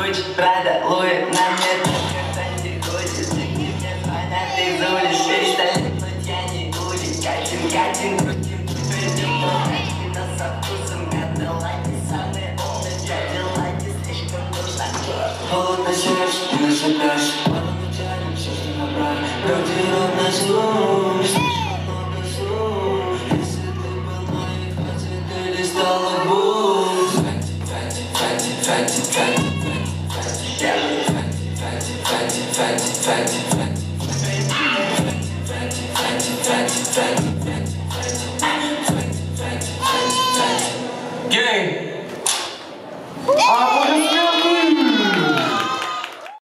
Гуччи, Прада, Луи, на мне только не хочет. Мне звонят из улиц, перестали, но я не улиц. Катим, крутим, придем, но нас со вкусом. Отдала не самые умные, дела не слишком нужно. Холодно сердце, не насыпаешь. Мало мы тянем, все, что набрали. Правде ровно слов, слишком много слов. Если ты был моей фазе, ты листала боль. Gang!